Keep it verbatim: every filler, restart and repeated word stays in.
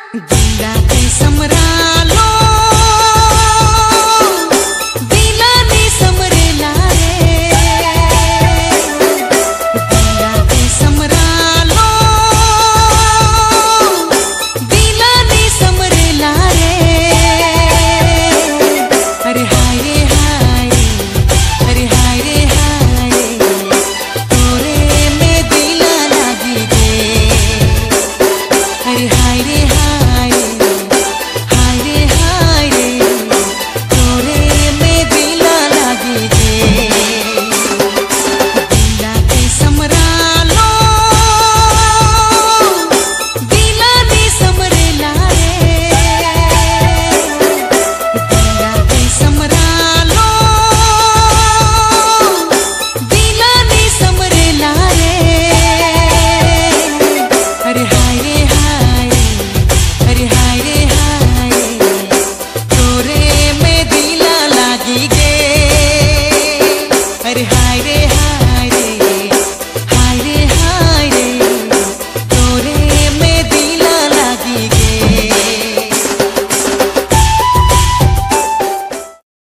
दिला के समरालो दिला ने समरेला रे दिला के समरालो दिला ने समरेला रे अरे हाय रे हाय अरे हाय रे हाय तोरे में दिला लागी गे अरे हाय रे हाय